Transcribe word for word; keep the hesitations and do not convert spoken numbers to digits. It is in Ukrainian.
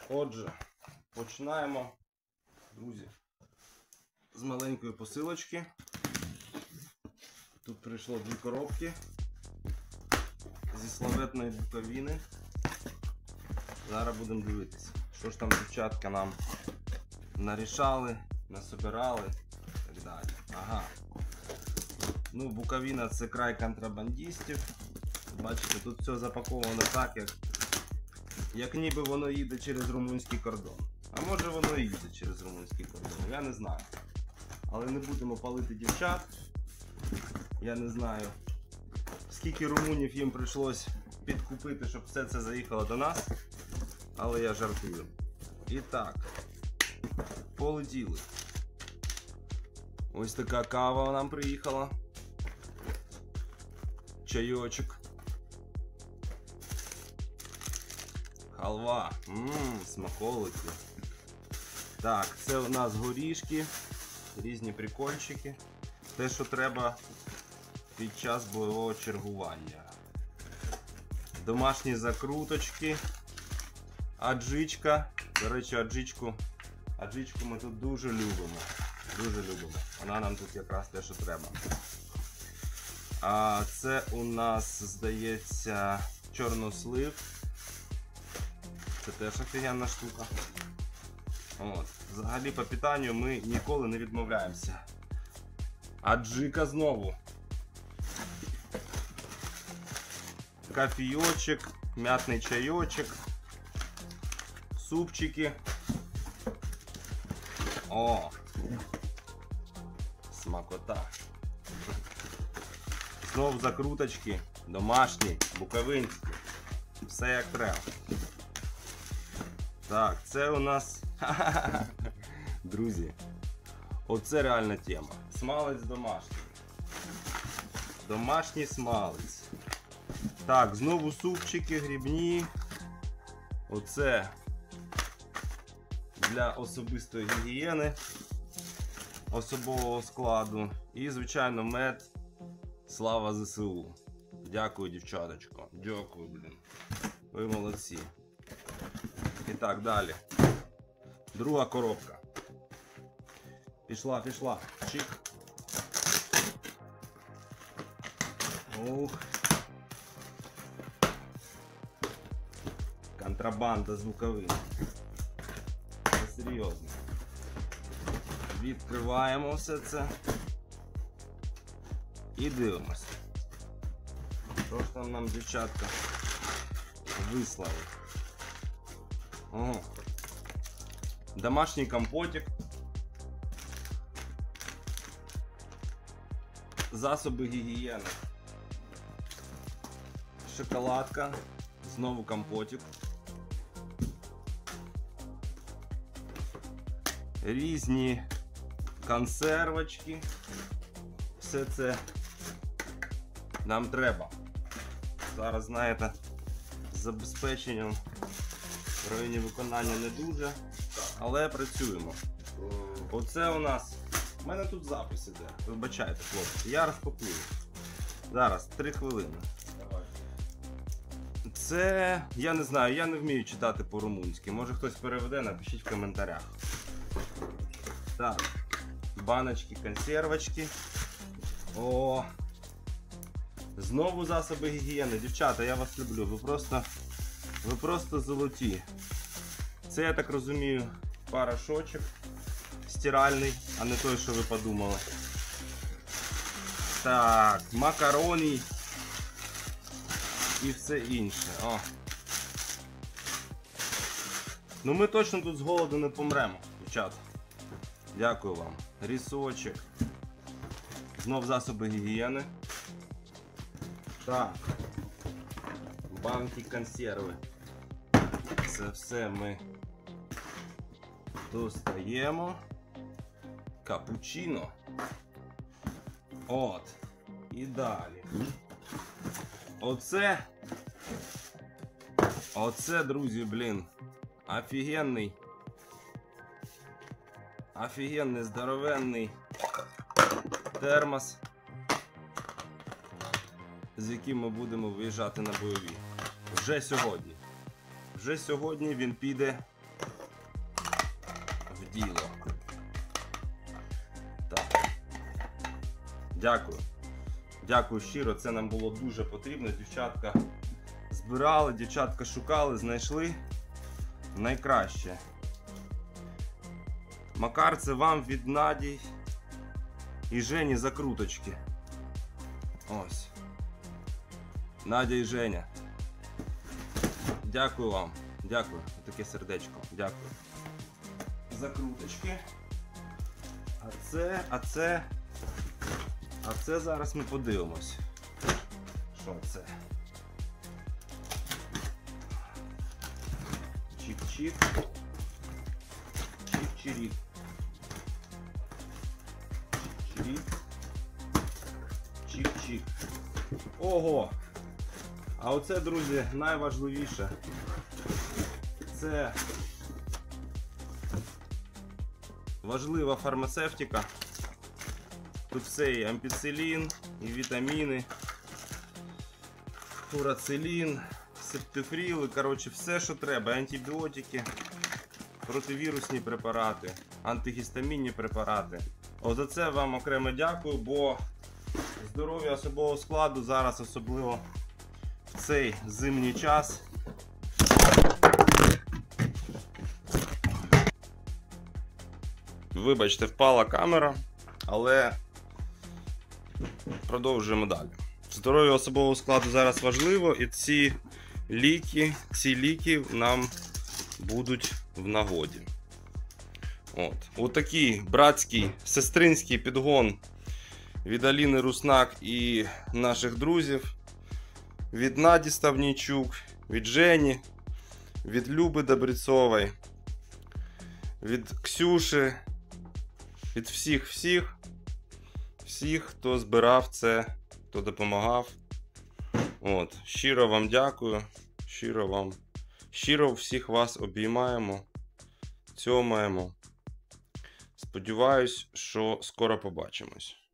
Отже, починаємо, друзі, з маленької посилочки. Тут прийшло дві коробки зі славетної Буковини. Зараз будемо дивитися, що ж там дівчатка нам нарішали, насобирали і так далі. Ага. Ну, Буковина — це край контрабандистів. Бачите, тут все запаковано так, як, як ніби воно їде через румунський кордон. А може воно і їде через румунський кордон, я не знаю. Але не будемо палити дівчат. Я не знаю, скільки румунів їм прийшлось підкупити, щоб все це заїхало до нас. Але я жартую. І так, полетіли. Ось така кава нам приїхала. Чайочок. Халва. Ммм, смаколики. Так, це у нас горішки, різні прикольчики. Те, що треба під час бойового чергування. Домашні закруточки. Аджичка. До речі, аджичку, аджичку ми тут дуже любимо. Дуже любимо. Вона нам тут якраз те, що треба. А це у нас, здається, чорнослив. Це теж офігенна штука. От. Взагалі по питанню ми ніколи не відмовляємося. Аджика знову. Кофійочок, м'ятний чайочок, супчики. О! Смакота. Знову закруточки, домашні, буковинські. Все як треба. Так, це у нас... Друзі, оце реальна тема. Смалець домашній. Домашній смалець. Так, знову супчики грибні. Оце для особистої гігієни, особового складу. І, звичайно, мед. Слава зе се у. Дякую, дівчаточко. Дякую, блін. Ви молодці. І так, далі. Друга коробка. Пішла, пішла. Чик. Ух. Контрабанда з Буковини. Це серйозно. Відкриваємо все це. І дивимося. Що ж там нам дівчатка вислали? Ого. Домашній компотик. Засоби гігієни. Шоколадка. Знову компотик. Різні консервочки. Все це нам треба. Зараз, знаєте, з забезпеченням в районі виконання не дуже, але працюємо. Оце у нас... У мене тут запис іде. Вибачайте, хлопці. Я розпакую. Зараз, три хвилини. Це... Я не знаю, я не вмію читати по-румунськи. Може хтось переведе, напишіть в коментарях. Так. Баночки, консервочки. О! Знову засоби гігієни. Дівчата, я вас люблю. Ви просто... Ви просто золоті. Це, я так розумію, порошочок стиральний, а не той, що ви подумали. Так, макарони і все інше. О. Ну ми точно тут з голоду не помремо, дівчата. Дякую вам. Рісочок. Знов засоби гігієни. Так. Банки консерви. Це все ми достаємо. Капучино. От. І далі. Оце. Оце, друзі, блін. Офігенний. Офігенний, здоровенний термос, з яким ми будемо виїжджати на бойові. Вже сьогодні. Вже сьогодні він піде діло. Так. Дякую. Дякую щиро, це нам було дуже потрібно. Дівчатка збирали, дівчатка шукали, знайшли найкраще. Макар, це вам від Наді і Жені закруточки. Ось. Надя і Женя. Дякую вам. Дякую. Таке сердечко. Дякую. Закруточки. А це, а це... А це зараз ми подивимось. Що це? Чик-чик. Чик-чирік. Чик-чирік. Чик-чик. Ого! А оце, друзі, найважливіше. Це важлива фармацевтика. Тут все і ампіцилін, і вітаміни, фурацилін, септифріли, коротше, все, що треба. Антибіотики, противірусні препарати, антигістамінні препарати. О, за це вам окремо дякую, бо здоров'я особового складу зараз, особливо в цей зимній час, вибачте, впала камера, але продовжуємо далі. Здоров'я особового складу зараз важливо, і ці ліки, ці ліки нам будуть в нагоді. От. Отакий братський, сестринський підгон від Аліни Руснак і наших друзів, від Наді Ставнійчук, від Жені, від Люби Добрецової, від Ксюші, від всіх-всіх, всіх, хто збирав це, хто допомагав. От. Щиро вам дякую, щиро вам, щиро всіх вас обіймаємо, цьомаємо. Сподіваюсь, що скоро побачимось.